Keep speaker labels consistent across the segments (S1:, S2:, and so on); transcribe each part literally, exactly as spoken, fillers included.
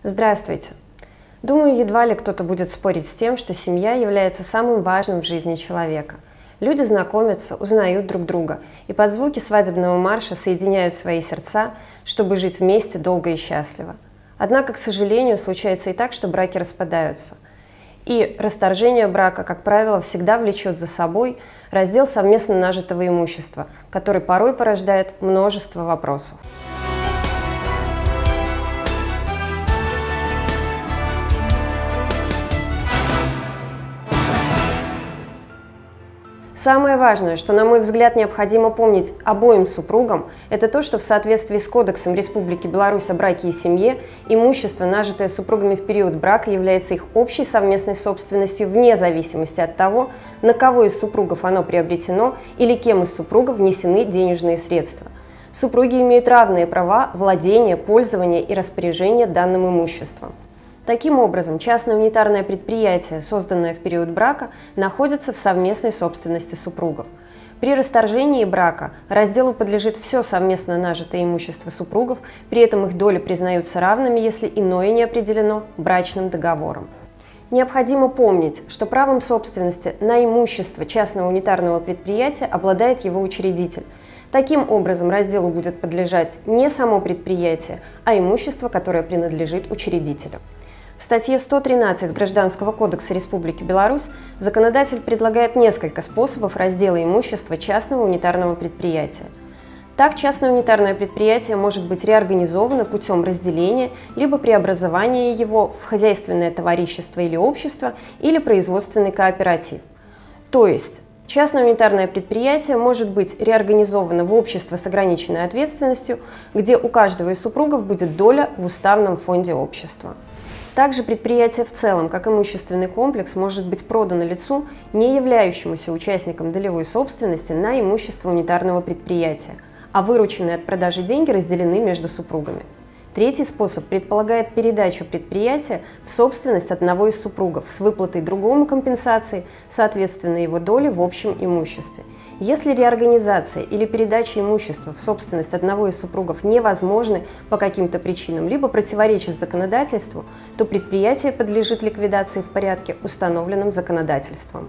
S1: Здравствуйте! Думаю, едва ли кто-то будет спорить с тем, что семья является самым важным в жизни человека. Люди знакомятся, узнают друг друга и под звуки свадебного марша соединяют свои сердца, чтобы жить вместе долго и счастливо. Однако, к сожалению, случается и так, что браки распадаются. И расторжение брака, как правило, всегда влечет за собой раздел совместно нажитого имущества, который порой порождает множество вопросов. Самое важное, что, на мой взгляд, необходимо помнить обоим супругам, это то, что в соответствии с Кодексом Республики Беларусь о браке и семье, имущество, нажитое супругами в период брака, является их общей совместной собственностью вне зависимости от того, на кого из супругов оно приобретено или кем из супругов внесены денежные средства. Супруги имеют равные права владения, пользования и распоряжения данным имуществом. Таким образом, частное унитарное предприятие, созданное в период брака, находится в совместной собственности супругов. При расторжении брака разделу подлежит все совместно нажитое имущество супругов, при этом их доли признаются равными, если иное не определено брачным договором. Необходимо помнить, что правом собственности на имущество частного унитарного предприятия обладает его учредитель. Таким образом, разделу будет подлежать не само предприятие, а имущество, которое принадлежит учредителю. В статье сто тринадцать Гражданского кодекса Республики Беларусь законодатель предлагает несколько способов раздела имущества частного унитарного предприятия. Так, частное унитарное предприятие может быть реорганизовано путем разделения либо преобразования его в хозяйственное товарищество или общество, или производственный кооператив. То есть, частное унитарное предприятие может быть реорганизовано в общество с ограниченной ответственностью, где у каждого из супругов будет доля в уставном фонде общества. Также предприятие в целом, как имущественный комплекс, может быть продано лицу, не являющемуся участником долевой собственности, на имущество унитарного предприятия, а вырученные от продажи деньги разделены между супругами. Третий способ предполагает передачу предприятия в собственность одного из супругов с выплатой другому компенсации, соответственно его доли в общем имуществе. Если реорганизация или передача имущества в собственность одного из супругов невозможны по каким-то причинам, либо противоречат законодательству, то предприятие подлежит ликвидации в порядке, установленном законодательством.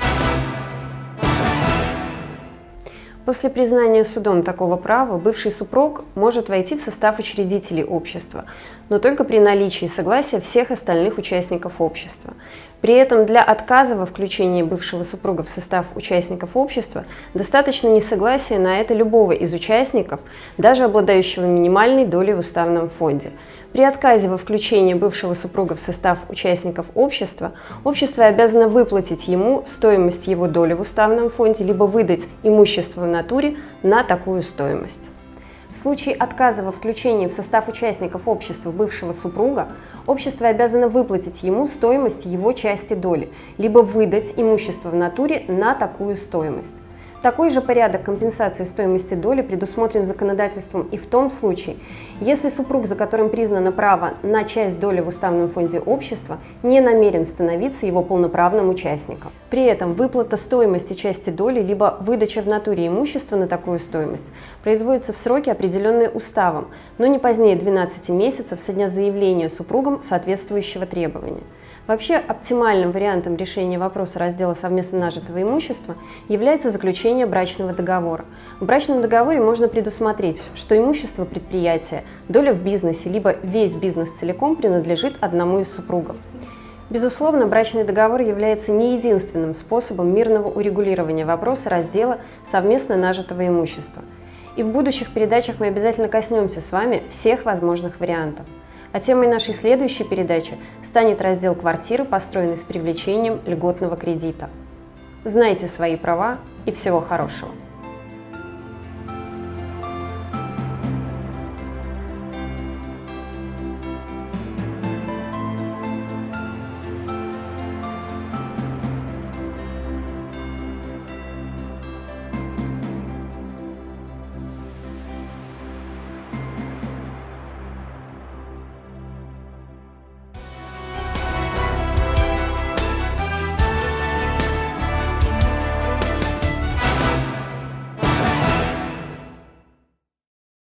S1: После признания судом такого права бывший супруг может войти в состав учредителей общества, но только при наличии согласия всех остальных участников общества. При этом для отказа во включении бывшего супруга в состав участников общества достаточно несогласия на это любого из участников, даже обладающего минимальной долей в уставном фонде. При отказе во включении бывшего супруга в состав участников общества, общество обязано выплатить ему стоимость его доли в уставном фонде, либо выдать имущество в натуре на такую стоимость. В случае отказа во включении в состав участников общества бывшего супруга, общество обязано выплатить ему стоимость его части доли, либо выдать имущество в натуре на такую стоимость. Такой же порядок компенсации стоимости доли предусмотрен законодательством и в том случае, если супруг, за которым признано право на часть доли в уставном фонде общества, не намерен становиться его полноправным участником. При этом выплата стоимости части доли либо выдача в натуре имущества на такую стоимость производится в сроки, определенные уставом, но не позднее двенадцати месяцев со дня заявления супругом соответствующего требования. Вообще, оптимальным вариантом решения вопроса раздела совместно нажитого имущества является заключение брачного договора. В брачном договоре можно предусмотреть, что имущество предприятия, доля в бизнесе, либо весь бизнес целиком принадлежит одному из супругов. Безусловно, брачный договор является не единственным способом мирного урегулирования вопроса раздела совместно нажитого имущества. И в будущих передачах мы обязательно коснемся с вами всех возможных вариантов. А темой нашей следующей передачи станет раздел квартиры, построенный с привлечением льготного кредита. Знайте свои права и всего хорошего!